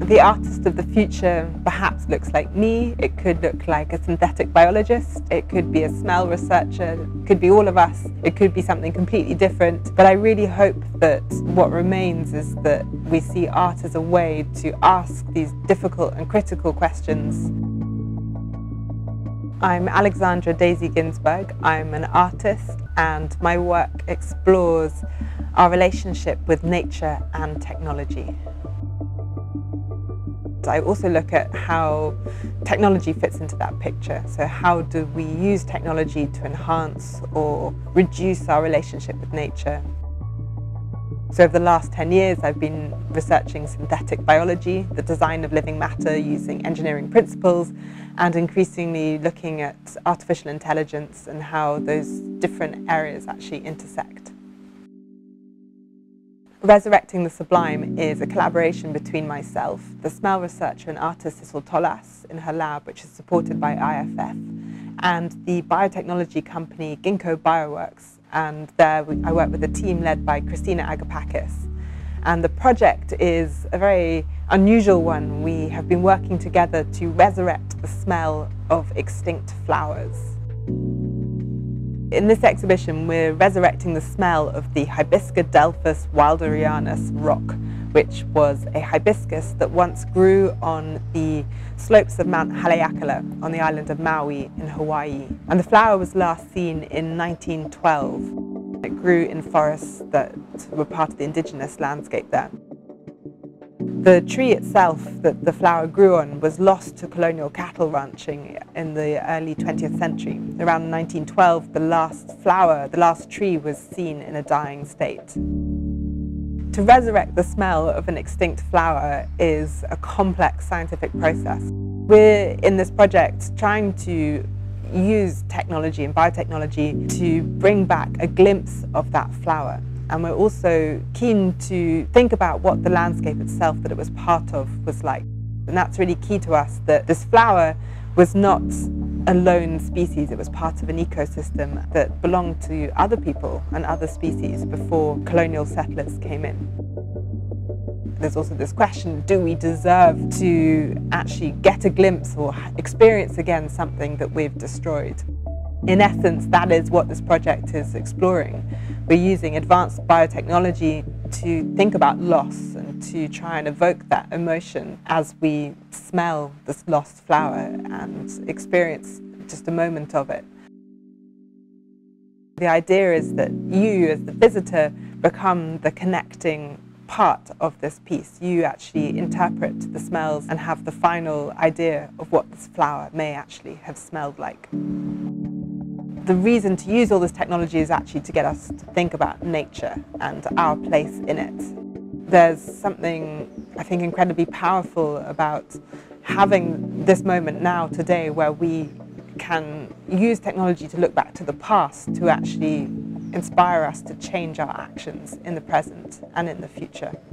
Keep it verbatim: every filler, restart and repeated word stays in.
The artist of the future perhaps looks like me, it could look like a synthetic biologist, it could be a smell researcher, it could be all of us, it could be something completely different. But I really hope that what remains is that we see art as a way to ask these difficult and critical questions. I'm Alexandra Daisy Ginsberg. I'm an artist and my work explores our relationship with nature and technology. I also look at how technology fits into that picture. So how do we use technology to enhance or reduce our relationship with nature? So over the last ten years, I've been researching synthetic biology, the design of living matter using engineering principles, and increasingly looking at artificial intelligence and how those different areas actually intersect. Resurrecting the Sublime is a collaboration between myself, the smell researcher and artist Sissel Tollas in her lab, which is supported by I F F, and the biotechnology company Ginkgo Bioworks. And there we, I work with a team led by Christina Agapakis. And the project is a very unusual one. We have been working together to resurrect the smell of extinct flowers. In this exhibition, we're resurrecting the smell of the Hibiscus wilderianus rock, which was a hibiscus that once grew on the slopes of Mount Haleakala on the island of Maui in Hawaii. And the flower was last seen in nineteen twelve. It grew in forests that were part of the indigenous landscape there. The tree itself that the flower grew on was lost to colonial cattle ranching in the early twentieth century. Around nineteen twelve, the last flower, the last tree was seen in a dying state. To resurrect the smell of an extinct flower is a complex scientific process. We're in this project trying to use technology and biotechnology to bring back a glimpse of that flower. And we're also keen to think about what the landscape itself that it was part of was like. And that's really key to us, that this flower was not a lone species, it was part of an ecosystem that belonged to other people and other species before colonial settlers came in. There's also this question, do we deserve to actually get a glimpse or experience again something that we've destroyed? In essence, that is what this project is exploring. We're using advanced biotechnology to think about loss and to try and evoke that emotion as we smell this lost flower and experience just a moment of it. The idea is that you, as the visitor, become the connecting part of this piece. You actually interpret the smells and have the final idea of what this flower may actually have smelled like. The reason to use all this technology is actually to get us to think about nature and our place in it. There's something, I think, incredibly powerful about having this moment now, today, where we can use technology to look back to the past to actually inspire us to change our actions in the present and in the future.